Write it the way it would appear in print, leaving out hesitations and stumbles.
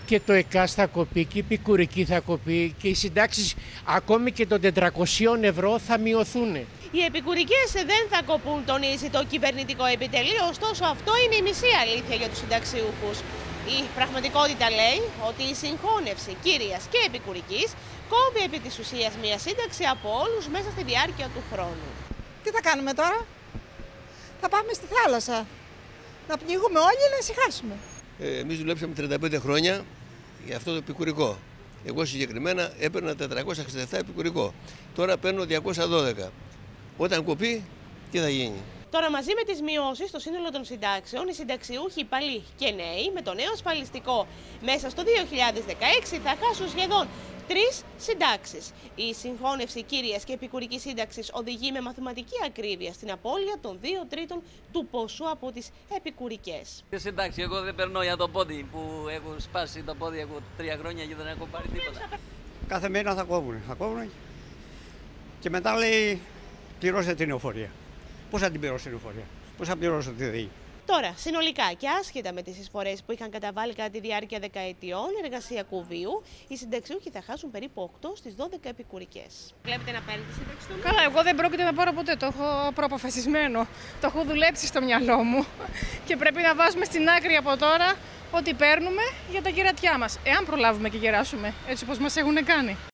Και το ΕΚΑΣ θα κοπεί και η επικουρική θα κοπεί και οι συντάξεις ακόμη και των 400 ευρώ θα μειωθούν. Οι επικουρικές δεν θα κοπούν, τονίζει το κυβερνητικό επιτελείο, ωστόσο αυτό είναι η μισή αλήθεια για τους συνταξιούχους. Η πραγματικότητα λέει ότι η συγχώνευση κύριας και επικουρικής κόβει επί της ουσίας μια σύνταξη από όλους μέσα στη διάρκεια του χρόνου. Τι θα κάνουμε τώρα? Θα πάμε στη θάλασσα, να πνιγούμε όλοι να ησυχάσουμε. Εμείς δουλέψαμε 35 χρόνια για αυτό το επικουρικό. Εγώ συγκεκριμένα έπαιρνα 467 επικουρικό. Τώρα παίρνω 212. Όταν κοπεί, τι θα γίνει? Τώρα, μαζί με τις μειώσεις στο σύνολο των συντάξεων, οι συνταξιούχοι παλιοί και νέοι με το νέο ασφαλιστικό μέσα στο 2016 θα χάσουν σχεδόν 3 συντάξεις. Η συγχώνευση κύριας και επικουρικής σύνταξης οδηγεί με μαθηματική ακρίβεια στην απώλεια των 2 τρίτων του ποσού από τις επικουρικές. Συντάξει, εγώ δεν περνώ για το πόδι που έχω σπάσει το πόδι από 3 χρόνια και δεν έχω πάρει τίποτα. Κάθε μήνα θα κόβουν και μετά λέει πληρώστε την εφορία. Πώς θα την πληρώσω την εφορία, πώς θα πληρώσω τη ΔΕΗ? Τώρα, συνολικά και άσχετα με τις εισφορές που είχαν καταβάλει κατά τη διάρκεια δεκαετιών εργασιακού βίου, οι συνταξιούχοι θα χάσουν περίπου 8 στις 12 επικουρικές. Βλέπετε να παίρνετε τη σύνταξη του? Καλά, εγώ δεν πρόκειται να πάρω ποτέ. Το έχω προαποφασισμένο. Το έχω δουλέψει στο μυαλό μου. Και πρέπει να βάζουμε στην άκρη από τώρα ό,τι παίρνουμε για τα γερατιά μας. Εάν προλάβουμε και γεράσουμε, έτσι όπως μας έχουν κάνει.